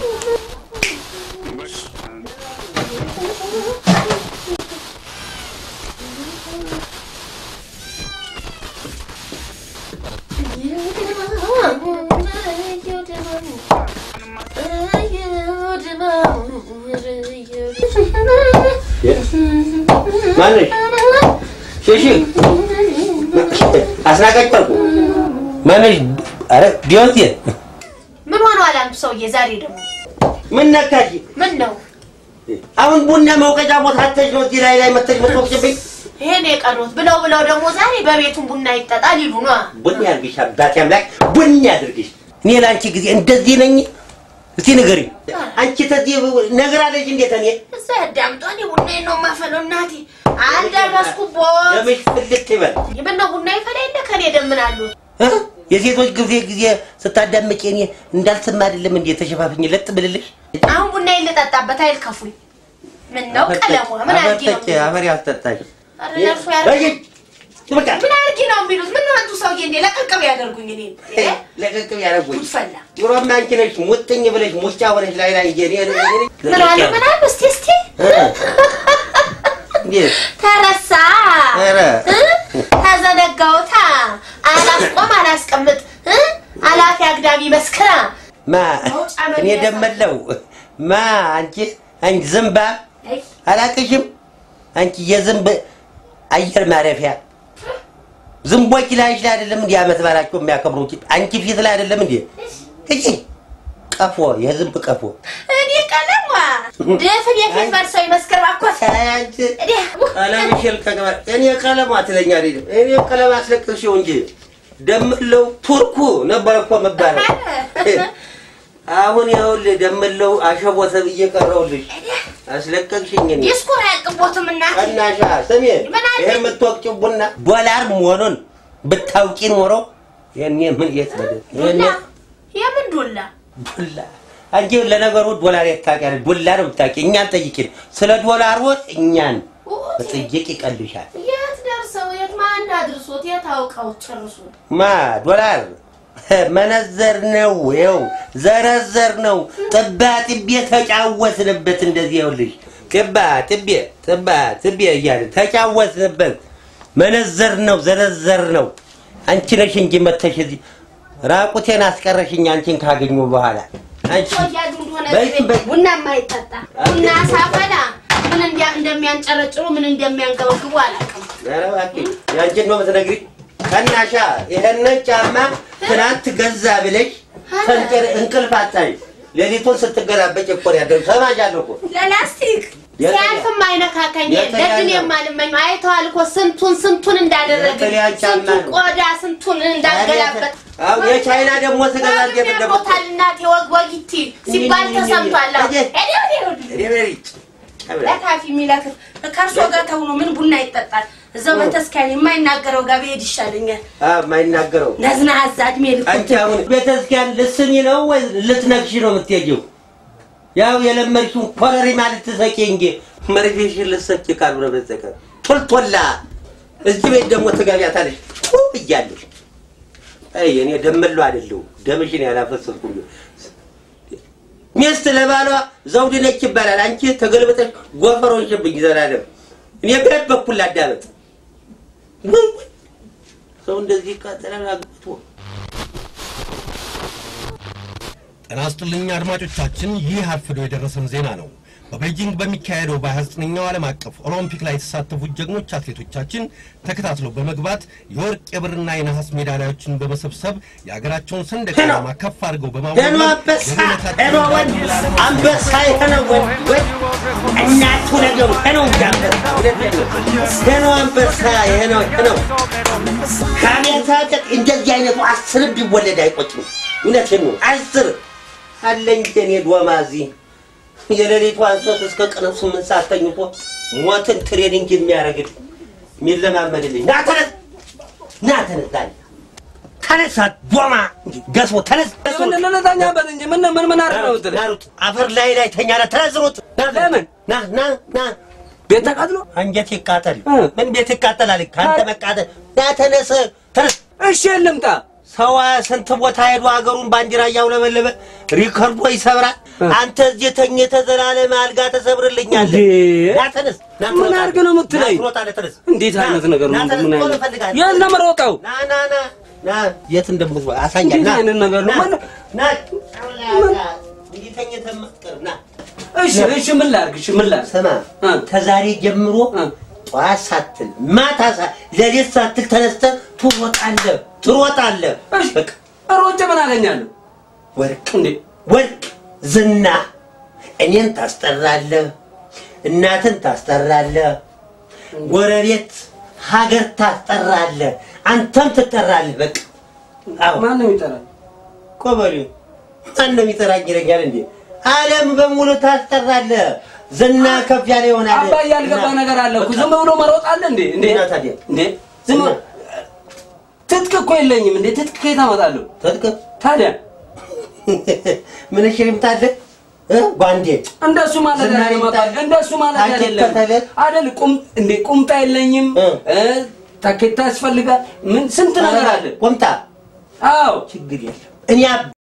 Manış. Şeşik. Asnakat parku. Manış. Ara diyor diye. ምን ሆኗል አንተ ሰውዬ ዛሬ ደግሞ ምን ነካሽ ምን ነው አሁን ቡና መውቀጫ ቦታ አተሽ ነው እዚህ ላይ መተሽ መጥቶብኝ ይሄን የቀሩት ብለው ደግሞ ዛሬ በቤቱን ቡና ይጠጣል ይሉ ነው ቡና ያርግሽ አባቴ አምላክ ቡና ያድርግሽ እኔ ላንቺ ጊዜ እንደዚህ ነኝ እስቲ ንገሪ አንቺ ተዚህ ነገር አለሽ እንዴት እኔ እዛ ያዳምጣኝ ቡና ነው ማፈለው እናቴ አልደረስኩቦ ለምሽ ፍልት ይበል ይበና ቡና ይፈላል ከኔ ደምናሉ የሴቶች ጊዜ ስታዳምጪኝ እንዳልሰማ አይደለም እንዴ ተሸፋፍኝ ለጥ ብልልሽ አሁን ቡና ይለጣጣበት አይልከፉኝ ምን ነው ቀለሙ ምን አርጊ ነው አፈር ያስተጣሽ አረርፉ ያርጊ በቃ ምን አርጊ ነው የሚሉት ምን ነው አንቱ ሰውዬ እንዴ ለቀቀብ ያደርጉኝ እኔ ለቀቀብ ያደርጉኝ ፈላ ድሮም አንቺ ነሽ ሙጥኝ ብለሽ ሙጫ ወለሽ ላይ እኔ ምን አለ እስቲ ተረሳ አረ ተዘነጋውታ አላስቀምጥ አላፊ አግዳሚ መስከራ ማ እኔ ደመለው ማ አንቺ ዝምባ አላቅሽም አንቺ የዝምብ አየር ማረፊያ ዝምቦች ላይ አይደለም እንዴ አመት ባላቸው የሚያከብሩት አንቺ ፊት ላይ አይደለም እንዴ እጂ ቀፎ የዝምብ ቀፎ እኔ ቀለማ ደፍን የፊት በርሰው ይመስከር ባኮት አንቺ ቀለም ሽልከገ እኔ ቀለም አትለኛ አይደለም እኔ ቀለም አስለቅሽው እንጂ ደምለው ቱርኩ ነበርኮ መባል አሁን ያውል ደምለው አሸቦ ተብዬ ቀረውልሽ አስለቀቅሽኝ እኔ ዲስኩር ያቅቦትም እናት እናሻ ሰሜ ይሄ የምትወቅጭው ቡና ዶላር መሆኑን ብታውቂ ኖሮ የኔ ምን ይተበደ የምን ዶላ አንቺ ለነገሩ ዶላር የታቀረ ዶላር ብታቂ እኛን ጠይቂን ስለ ዶላር ወጥ እኛን በጥይቅ ይቀልሻል የት ደርሰው የት ማን አድርሶት የታውቀው ጨርሱ ማ ዶላር መነዘር ነው ይው ዘረዘር ነው ጥባት ተጫወትንበት እንደዚህ ይውልሽ ጥባት ይያል ተጫወትንበት መነዘር ነው ዘረዘር ነው አንቺ ነሽ እንጂ መተሽ እዚህ ራቁቴን አስቀረሽኝ አንቺን ካገኙ በኋላ አንቺ ቡና ማይጠጣ ቡና ሳፈላ ምን እንደሚያንጨረጭሩ ምን እንደሚያንገበግቡ አላውቅም አረባኪ ያንቺን ነው የምትነግሪ ከናሻ ይሄን ጫማ ትናንት ገዛ ብለሽ ሰንጨር እንቅልፍ አጣይ ለሊቱን ስትገላበጭ እኮ ያደረው ሰማጃለሁ እኮ ለላስቲክ ያንተም አይነካከኝ ለድን የማልመኝ አይተዋል እኮ ስንቱን እንዳደረገ ቆዳ ስንቱን እንዳገላበት አው የቻይና ደግሞ ተገዛጀ ደግሞ ታልናት ወግወጊቲ ሲባል ተሰምቷል እዲሪች ለካፊ ሚላክ ከርሶ ጋር ተውኖ ምን ቡና ይጠጣል እዛው በተስካን የማይናገረው ጋር ቢሄድ ይሻለኛል የማይናገረው ነዝና አዛድሜ ልኩ አንቺ አሁን በተስካን ልስኝ ነው ወይ ልትነክሽ ነው የምትሄጂው ያው የለመድሽው ኮረሪ ማለት ተሰቂ እንጂ መርፌሽ ልሰጭ ቃል ነው በተሰከ ቶልቶላ እዚህ ቤት ደግሞ ተጋቢያታለሽ ይያለሽ አይ እኔ ደምለው አይደለም ደምሽን ያላፈሰስኩኝ ሚስት ለባሏ ዘውድ ነች ይባላል አንቺ ተገልበጠሽ ጎፈሮን ሽብኝ ዘላለም እኔ በበኩል አዳመጥ ሰው እንደዚህ ካጠላላ አግብቶ ጤና ይስጥልኝ አድማጮቻችን ይህ አርፍዶ የደረሰን ዜና ነው በቤጂንግ በሚካሄደው በ29ኛው ዓለም አቀፍ ኦሎምፒክ ላይ የተሳተፉ ጀግኖች አትሌቶቻችን ተከታትለው በመግባት የወርቅ የብርና የነሐስ ሜዳሊያዎችን በመሰብሰብ የሀገራቸውን ሰንደቅ ዓላማ ከፍ አድርገው በማውለብለብ አንበሳ ይተነወን እናቱ ነገሩ ነው ጃምበ አንበሳ ይሄነው ካሜታ እንደዚህ አይነቱ 10 ቢወለድ አይቆጭም እውነቴን ነው 10 አለኝ እኔ ዶማዚ የሌሊቱ አንሶት እስከ ቀኑ 8 ሰዓት ተኝቶ ሞትን ትሬኒንግ የሚያረግል ሚለማመድልኝ ናተነስ ተነሳ ዶማ ገሶ ተነስ ለነታኛ በል እንጂ ምን አርገው ናሩት አፈር ላይ ተኛና ተነዝሩት ለምን ና ቤት ተቃጥሎ አንጀት ይቃጠል ምን ቤት ይቃጠላል ካንተ መቃጠል ተነስ እሺ ልምጣ ሰዋ ስንት ቦታ ሄዶ ሀገሩን ባንዲራ ያውለበለበ ሪከርዶ ይሰብራል አንተ እዚህ ተኝተህ ዘላለም አልጋ ተሰብርልኛለህ ና ተነስ ምን አድርገህ ነው የምትለኝ እንዴት አይነት ነገር ነው ምን አይነት ያን ለመሮጣው ና የት እንደምትወጣ አሳኛና ና አይነት ነገር ነው ና እንዴ ተኝተህ ማስቀር ና እሺ ምን ላድርግ ስማ ከዛሬ ጀምሮ ጧት ሳትል ማታ ለሌት ሳትል ተነስተህ ትሮጣለህ እሺ በቃ ሮጬ ምን አገኛለሁ ወርቅ ዝና እኔን ታስጠራለህ እናትን ታስጠራለህ ጎረቤት ሀገር ታስጠራለህ አንተም ትጠራለህ በቃ ማን ነው የሚጠራኝ ቆበሉ ማን ነው የሚጠራኝ ይለኛል እንዴ ዓለም በሙሉ ታስጠራለህ ዝና ከፍ ያለ ይሆናል አባ ያልገባ ነገር አለ እኮ ዝም ብሎ መሮጥ አለ እንዴ ታዲያ ዝም ትጥቅ እኮ የለኝም እንዴ ትጥቅ ከየት አመጣለሁ ትጥቅ ታዲያ ምን ሽሪምታለ ጓንዴ እንደሱ ማለት አይደለም ቁምጣ የለኝም ታኬታ ያስፈልጋል ምን ስንት ነገር አለ ቁምጣ አዎ ችግር የለም እኔ